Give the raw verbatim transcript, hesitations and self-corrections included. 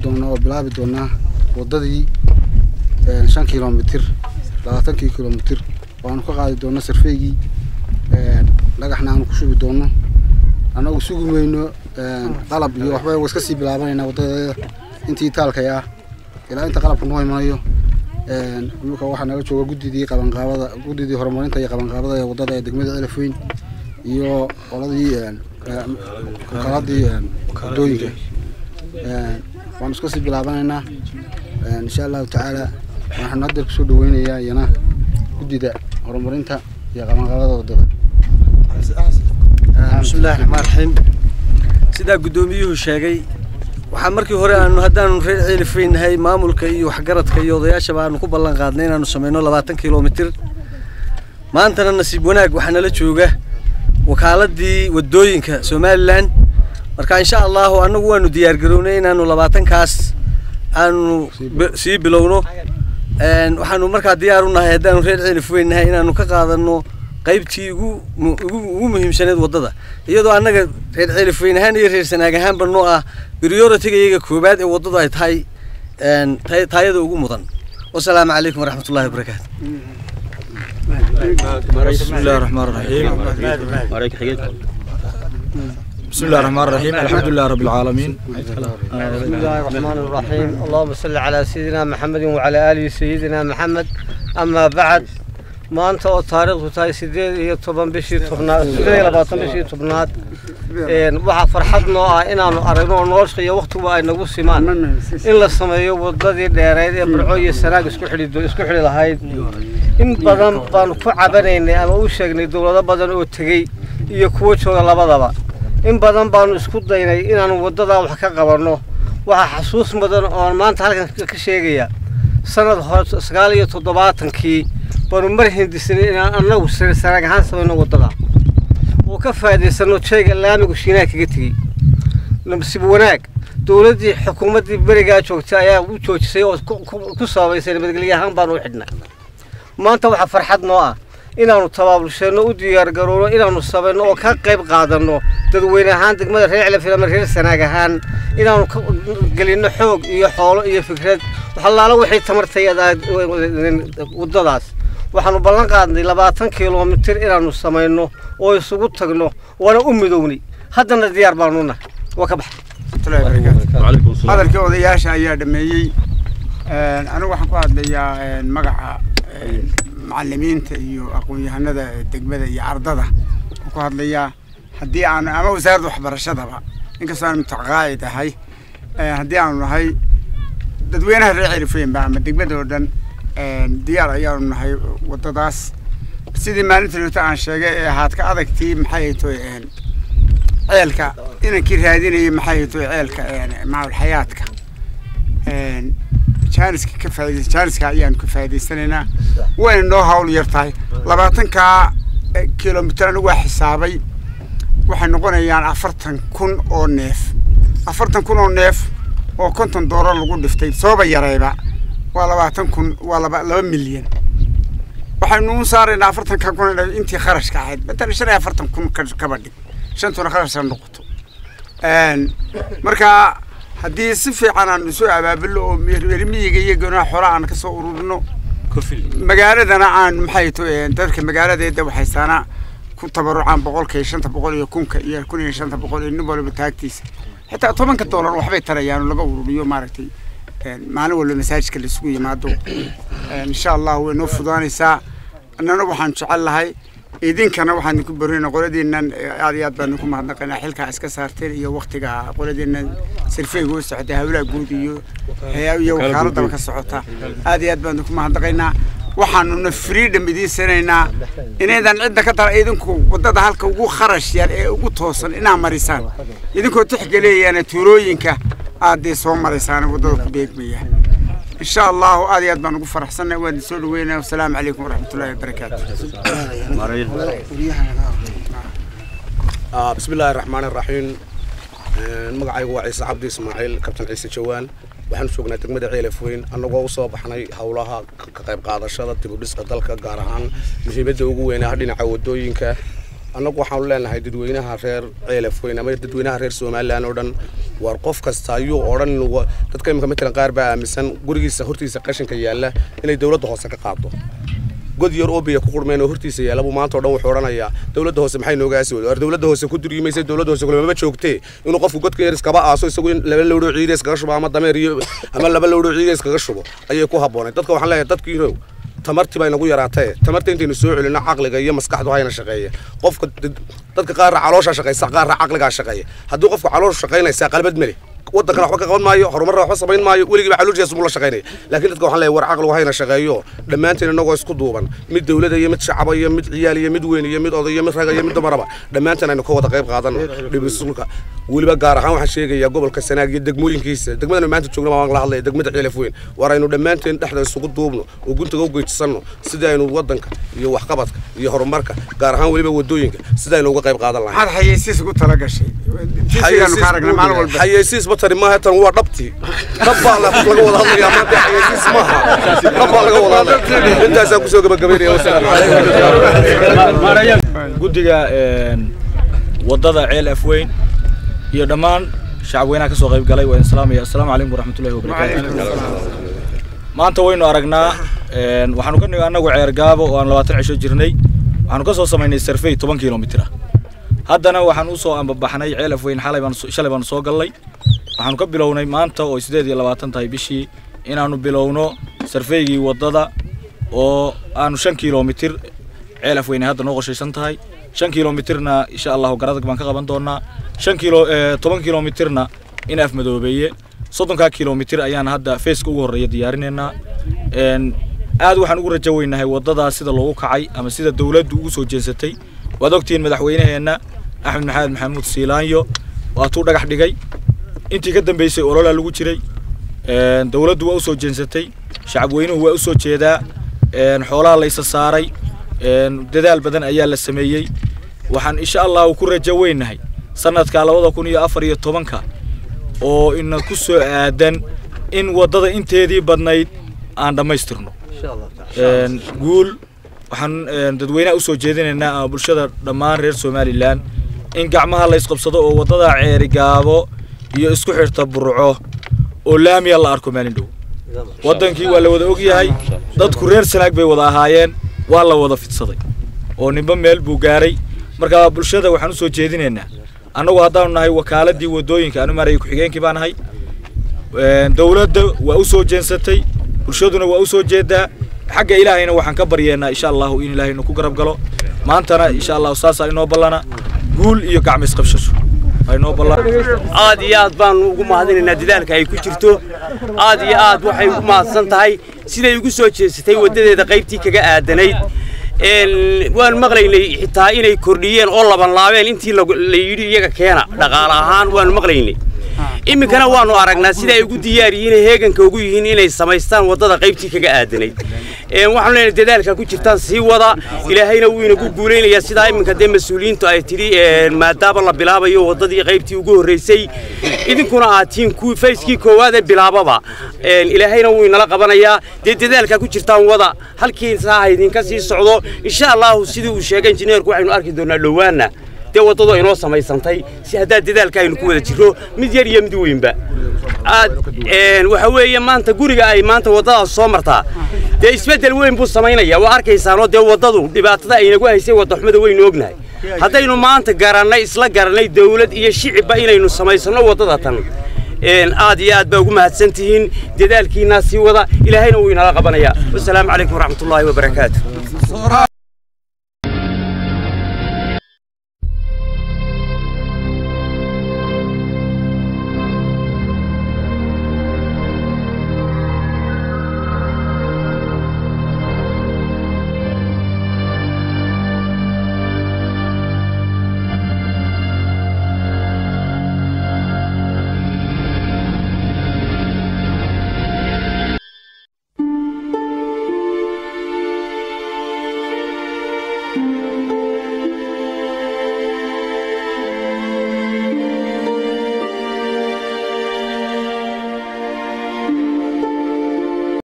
doonaa oo bilaabi doonaa wadadii shan kiiloomitir labaatan kiiloomitir waanu ka qaadi doonaa sarfeygii dhagaxna aanu ku shubi doono anagu sugumayno qalab iyo waxba iska sii bilaabanayna wadada intii taalkay ah ilaa inta qalabku noo imanayo imika waxa naga jooga gudidii qaban qaabada gudidii horumarinta iyo qaban qaabada ee wadada ee degmada Elafweyn iyo qoladii qaladii dooyinka waan isku sii bilaabanayna insha Allah ta'ala waxaan hadda ku soo dhaweynayaa yana gudida horumarinta iyo qaban qaabada wadada bismillaahir rahmaanir rahiim sida gudoomiyuhu sheegay waxaan markii hore aanu hadaan reer Elafweynahay maamulka iyo waxgaradka iyo odayaasha baanu ku ballan qaadnay inaanu sameeyno labaatan kiiloomitir maantana nasiib wanaag waxana la jooga wakaaladii wadooyinka Soomaaliland marka insha Allah anagu waanu diyaar garownay inaanu labaatan kaas aanu sii bilowno een waxaanu markaa diyaar u nahay hadaan reer Elafweynahay inaanu ka qaadano qaybtii ugu ugu muhiimsaneed wadada iyadoo anaga reer Elafweynahan iyo reer Sanaagahan banoo ah priority-ga koobaad ee wadada ay tahay een taayada ugu mudan wassalaamu calaykum waraxmatullaahi wabarakaatuh bismillaahir rahmaanir rahiim bismillaahir rahmaanir rahiim alxamdulillahi rabbil aalamiin bismillaahir rahmaanir rahiim allahumma salli ala sayyidina muhammadin wa ala alihi sayyidina muhammad amma ba'd maanta oo taariikhdu tahay sideed iyo toban bishii tobnaad sideed iyo labaatan bishii tobnaad een waxa farxad noo ah inaanu aragno nolosha iyo waqtiga ay nagu simaan in la sameeyo wadadii dheereed ee Burco iyo Sanaag isku xidhiidho isku xidhi lahayd in badan baan ku cabanaynay ama u sheegnay dawlado badan oo tagay iyo kuwa jooga labadaba in badan baan isku daynay inaanu wadada wax ka qabanno waxa xasuus mudan oo maanta halkan ka sheegaya sanad sagaal iyo toddobaatan-kii banu mar hindisnay in anagu Sanaag ahaan sameeyno wadada oo ka faa'iideysano jeega laamigu Shiinaha kaga tagay nabsi wanaag dawladii xukuumadii bariga joogtay ayaa u joojisay oo ku saameysay nabadgelyahan baan u xidhnaa maanta waxa farxad noo ah inaanu tabaabulshano u diyaar garowno inaanu sameeyno oo ka qayb qaadano dadweynahan degmada reer Elafweyn ama reer Sanaag ahaan inaanu galino xoog iyo xoolo iyo fikrad waxa laala wixii tamartayada wadadaas waxaanu ballan qaadnay labaatan kiiloomitir inaanu sameeyno oo isugu tagno wana u midownay haddana diyaar baanu nahay waa ka baxay hadalkii odayaasha ayaa dhameeyay anigu waxaan ku hadlayaa magaca macallimiinta iyo aqoon-yahanada degmada iyo ardada ku hadlayaa haddii aan ama wasaaradda waxbarashadaba inkastoo aan mutaqaacid ahay haddii aanu nahay dadweynaha reer Elafweyn ba ama degmada oo dhan diyaar ayaanu nahay wadadaas sidii maalintii hore aan sheegay ee haad ka adagtii maxay tahay een ceelka inankii raadinayay maxay tahay ceelka een maal xayaadka een jaaniska ka faa'iideysan jaaniska ayaan ku faa'iideysanaynaa way noo hawl yartahay labaatan ka kiiloomitir anigu waa xisaabay waxay noqonayaan afartan kun oo neef afartan kun oo neef oo konton doolar lagu dhiftay sooba yarayba waa labaatan kun waa laba milyan waxaanu saaraynaa afartan kun intii kharashka ahayd badal shan iyo afartan kun ka badhig shantuna kharash noqoto een marka haddii si fiican aan soo abaabilo oo miyiga iyo gona xoolo aan ka soo ururino magaaladana aan maxay tahay dadka magaaladeeda waxay saana ku tabarucaan boqolkiiba shan boqol iyo kunka iyo kun iyo shan boqol in walba taagtiisa xitaa toban doolar waxbay tarayaan laga ururiyo maaragtay maalin walba masaajidka la isugu yimaado insha Allah way noo fudaanaysaa annana waxaan jecel lahay idinkana waxaan ku barino qoladeenan aad iyo aad baan ku mahadnaqaynaa xilka iska saarteen iyo waqtiga qoladeenan sirfeeygu socday hawlaha guud iyo iyo wakaaladda ka socota aad iyo aad baan ku mahadnaqaynaa waxaanu freedom idin sanaynaa inaydan cid ka tar idinku wadada halka ugu kharash yar ee ugu toosan inaa marisaan idinkoo tixgaleeyana tuurooyinka aad soo marisaan wadada ku deegmaya إن شاء الله هذه أدبان نقول حسنا ونسول وينا والسلام عليكم ورحمة الله وبركاته. آه بسم الله الرحمن الرحيم. المقعي هو عيسى عبد إسماعيل كابتن عيسى جوان وحن سوقنا تجمد Elafweyn أنا قوصة بحنا حولها كقيب قاعدة شرط تبدس قدلك جارهان مش يبدأ وجوينا هدينا عودوين ك أنا قو حولنا هاي تدوينها غير Elafweyn أما تدوينها غير Soomaaliland أردن war qof kasta ayuu oran dadka imika midkan qaar baa aaminsan gurigiisa hortiisa qashinka yaala inay dawladda hoose ka qaado god yar oo biyo ku qurmeen oo hortiisa yaala buu maanta oo dhan wuxuu oranayaa dawladda hoose maxay nooga soo war dawladda hoose ku duriimaysay dawladda hoose kulama joogtay inuu qofku godka yar iska baaso isagu in laba lowdo ciidees kaga shubo ama dameer iyo ama laba lowdo ciidees kaga shubo ayay ku haboonay dadka waxaan leeyahay dadkiina tamartii bay nagu yaraatay tamartii intaynu soo celino aqliga iyo maskaxdu hayna shaqeeya qofka dadka qaar caloosha shaqeysa qaar aqliga shaqeeya haddii qofku caloosha shaqeynaysa qalbad mali waddanka waxba ka qaban maayo horumar waxba samayn maayo weligiiba calooshiisa muu la shaqeynay laakiin dadka waxaan leeyahay war aqligu hayna shaqeeyo dhammaanteen inagoo isku duuban mid dawladda iyo mid shacab iyo mid ciyaal iyo mid weyn iyo mid oday iyo mid rag iyo mid dumaraba dhammaanteen aynu ka wada qayb qaadano dhibisuulka weliba gaar ahaan waxaan sheegayaa gobolka Sanaag iyo degmooyinkiisa degmadana maanta joogno waan la hadlay degmada Ceelafweyn war aynu dhammaanteen dhexda isugu duubno oo guntiga u geejisano sidii aynu waddanka iyo waxqabadka iyo horumarka gaar ahaan weliba wadooyinka sidii aynu uga qayb qaadan lahayn maxaad xayeysiis ugu tala gashay xayeysiis ka aragnaa maalin walba xayeysiis batari ma hatan waa dhabti dhabba laga wada hadlayaa ma xayeysiis ma aha dhabba laga wada hadlayaa intaas aan ku soo gabagabeynaya wassalaamu calaykum gudiga wadada Ceelafweyn iyo dhamaan shacabweynaha ka soo qayb galay waa islaamaya assalaamu calaykum waraxmatullaahi wabarakaatuh maanta waynu aragnaa een waxaanu ka nigaa anagu ceer gaabo oo aan labaatan cisho jirnay waxaanu ka soo sameynay survey toban kiiloomitir haddana waxaan u soo ambabaxnay Ceelafweyn xalay baan shalay baan soo galnay waxaanu ka bilownay maanta oo sideed iyo labaatan tahay bishii inaanu bilowno surveygii wadada oo aanu shan kiiloomitir Ceelafweyn hadda noo qorshaysan tahay shan kiiloomitirna insha Allah garadag baan ka qaban doonaa shan kiilo toban kiiloomitirna in af madoobeeye soddon kiiloomitir ayaan hadda feeska ugu horeeya diyaarinayna een aad waxaan ugu rajaynahay wadada sida loogu kacay ama sida dawladdu ugu soo jeensatay waad ogtiin madaxweynaheena Axmed Maxamed Maxamuud Siilaanyo waa tuu dhagax dhigay intii ka dambeysay ololaha lagu jiray een dawladdu waa u soo jeensatay shacabweynuhu waa u soo jeedaa een xoolaha la isa saaray een dadaal badan ayaa la sameeyay waxaan insha Allah ku rajaynahay sanadka laba kun iyo afar iyo toban oo in ku soo aadan in wadada inteedii badnayd aan dhameystirno insha Allah een guul waxaan dadweynaha u soo jeedinaynaa bulshada dhammaan reer Soomaaliland in gacmaha la isqabsado oo wadada ceeri gaabo iyo isku xirta burco oo laamiya la arko maalin dhow wadankii waa la wada og yahay dadku reer Sanaag bay wada ahaayeen waa la wada fidsaday oo nimba meel buu gaaray marka bulshada waxaan u soo jeedinaynaa annagu haddaan nahay wakaaladii wadooyinka anu maray ku xigeenkii baan ahay een dawladda waa u soo jeensatay bulshaduna waa u soo jeedaa xagga ilaahayna waxaan ka baryeynaa insha Allah in ilaahayna ku garab galo maantana insha Allah saasa inoo ballana guul iyo gacmo isqabsasho ayno ballan aad iyo aad baan ugu mahadinaynaa dadaalka ay ku jirto aad iyo aad waxay ugu mahadsan tahay siday ugu soo jeesatay wadadeeda qaybtii kaga aadanayd een waan maqlaynay xitaa inay kordhiyeen oo laban laabeen intii la yiri iyaga keena dhaqaale ahaan waan maqlaynay iminkana waanu aragnaa sida ay ugu diyaar yihiin heeganka ugu yihiin inay sameystaan wadada qaybtii kaga aadanayd een waxaan leenahay dadaalka ku jirtaan sii wada ilaahayna wuu inagu guuleynayaa sida iminka de mas'uuliyiintu ay tiri een maadaama la bilaabayo wadadii qaybtii ugu horeysay idinkuna aatiin ku fayskii koowaad ee bilaababa een ilaahayna wuu inala qabanayaa de dadaalka ku jirtaan wada halkii saaha idinka sii socdo insha Allah sidii uu sheegay injineerku waxaynu arki doonaa dhawaana de wadada inoo sameysantay si hadaa dadaalka aynu ku wada jiro mid yar iyo mid weynba aad een waxa weeye maanta guriga ay maanta wadada soo martaa de isbedel weyn buu sameynaya waa arkaysaan oo de wadadu dhibaatada ay nagu haysay wada xumada weyn ognahay haddaynu maanta garanay isla garanay dawlad iyo shicibba inaynu sameysano wadada tan een aad iyo aad baa ugu mahadsantihiin dadaalkiina sii wada ilaahayna wuu inala qabanaya wassalaamu calaykum waraxmatullaahi wabarakaatuh Thank you.